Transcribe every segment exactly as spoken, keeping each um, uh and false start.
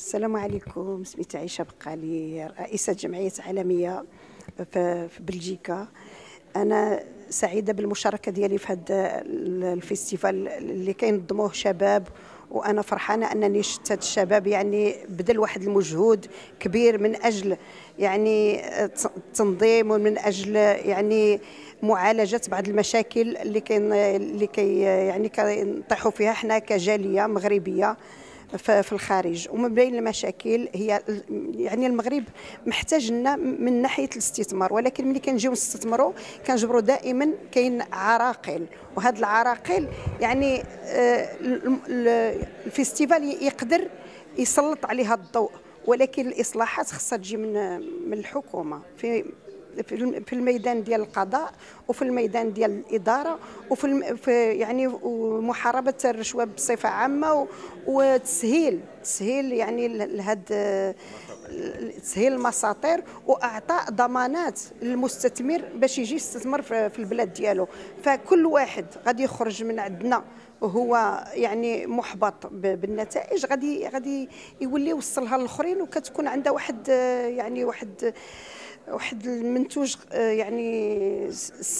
السلام عليكم. سميتي عائشة بقالي، رئيسة جمعية عالمية في بلجيكا. أنا سعيدة بالمشاركة ديالي في هذا الفيستيفال اللي كينظموه شباب، وأنا فرحانة أنني شفت هاد الشباب يعني بذل واحد المجهود كبير من أجل يعني التنظيم ومن أجل يعني معالجة بعض المشاكل اللي كاين اللي كي يعني كنطيحوا فيها حنا كجالية مغربية في الخارج. ومن بين المشاكل هي يعني المغرب محتاج لنا من ناحيه الاستثمار، ولكن ملي كنجيو نستثمروا كنجبروا دائما كاين عراقيل، وهاد العراقيل يعني الفيستيفال يقدر يسلط عليها الضوء، ولكن الاصلاحات خصها تجي من من الحكومه في في الميدان ديال القضاء وفي الميدان ديال الاداره وفي في يعني محاربه الرشوه بصفه عامه وتسهيل تسهيل يعني لهاد تسهيل المساطير واعطاء ضمانات للمستثمر باش يجي يستثمر في البلاد ديالو. فكل واحد غادي يخرج من عندنا وهو يعني محبط بالنتائج، غادي غادي يولي يوصلها للاخرين، وكتكون عنده واحد يعني واحد واحد المنتوج يعني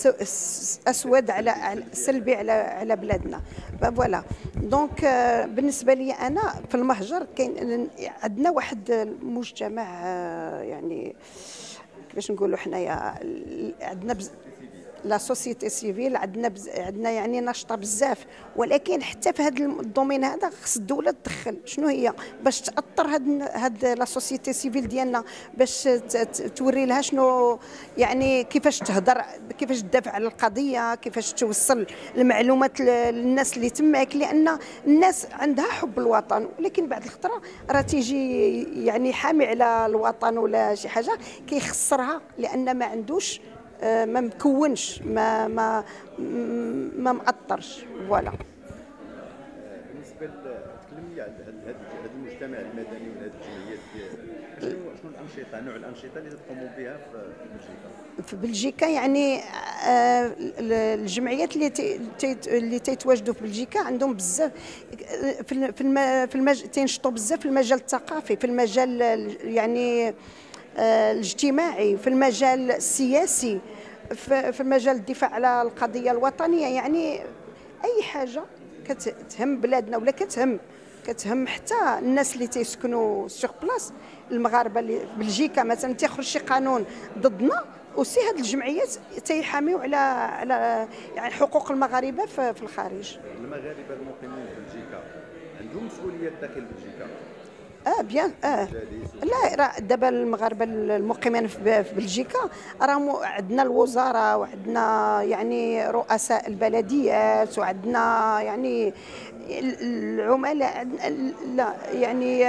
اسود على سلبي على على بلادنا. فوالا دونك بالنسبه لي انا في المهجر كاين عندنا واحد المجتمع يعني كيفاش نقولوا حنايا عندنا بز... لا سوسيتي سيفيل عندنا بز... عندنا يعني ناشطه بزاف، ولكن حتى في هذا الدومين هذا خص الدوله تدخل. شنو هي باش تاثر هاد هاد لا سوسيتي سيفيل ديالنا، باش توري لها شنو يعني كيفاش تهضر، كيفاش تدافع على القضيه، كيفاش توصل المعلومات للناس اللي تماك، لان الناس عندها حب الوطن، ولكن بعد الخطره راه تيجي يعني حامي على الوطن ولا شي حاجه كيخسرها لان ما عندوش ما مكونش ما ما ما مأطرش. فوالا بالنسبه تكلمي على هذا المجتمع المدني وهذه الجمعيات، شنو شنو الانشطه نوع الانشطه اللي تقوموا بها في بلجيكا؟ في بلجيكا يعني الجمعيات اللي اللي تيتواجدوا في بلجيكا عندهم بزاف في في المجال تينشطوا بزاف في المجال الثقافي، في المجال يعني الاجتماعي، في المجال السياسي، في المجال الدفاع على القضيه الوطنيه. يعني اي حاجه كتهم بلادنا ولا كتهم كتهم حتى الناس اللي تيسكنوا سوغ بلاص، المغاربه اللي في بلجيكا مثلا تيخرج شي قانون ضدنا، وسي هاد الجمعيات تيحاميو على على يعني حقوق المغاربه في الخارج. المغاربه المقيمين في بلجيكا عندهم مسؤوليات داخل بلجيكا؟ اه بيان اه لا راه دابا المغاربه المقيمين في بلجيكا راهم عندنا الوزاره وعندنا يعني رؤساء البلديات وعندنا يعني العملاء، لا يعني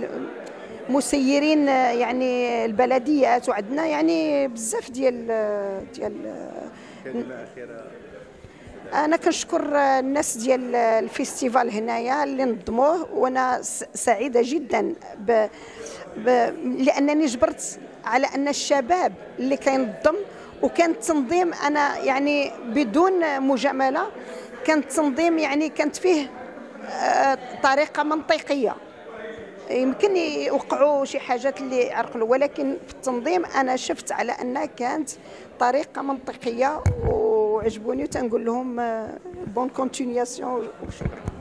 مسيرين يعني البلديات، وعندنا يعني بزاف ديال ديال كلمه اخيره. أنا كنشكر الناس ديال الفيستيفال هنايا اللي نظموه، وأنا سعيدة جدا ب... ب... لأنني جبرت على أن الشباب اللي كينظم، وكان التنظيم أنا يعني بدون مجاملة كان التنظيم يعني كانت فيه طريقة منطقية. يمكن يوقعوا شي حاجات اللي يعرقلوا، ولكن في التنظيم أنا شفت على أنها كانت طريقة منطقية وعجبوني، وتنقول لهم بون كونتينياسيون وشكرا.